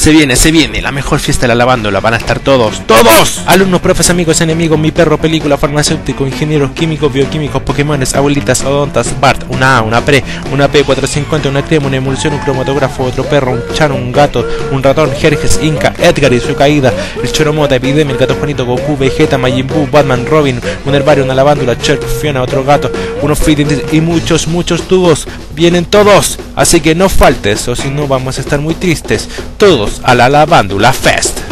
Se viene, la mejor fiesta de la lavándola, van a estar todos, ¡todos! Alumnos, profes, amigos, enemigos, mi perro, película, farmacéutico, ingenieros, químicos, bioquímicos, pokémones, abuelitas, odontas, Bart, una A, una Pre, una P450, una crema, una emulsión, un cromatógrafo, otro perro, un chano, un gato, un ratón, Jerjes, Inca, Edgar y su caída, el Choromota, Epidemia, el gato Juanito, Goku, Vegeta, Majin Buu, Batman, Robin, un herbario, una lavándola, Cherk, Fiona, otro gato, unos fittings y muchos tubos. Vienen todos, así que no faltes, o si no vamos a estar muy tristes. Todos a la Lavándula Fest.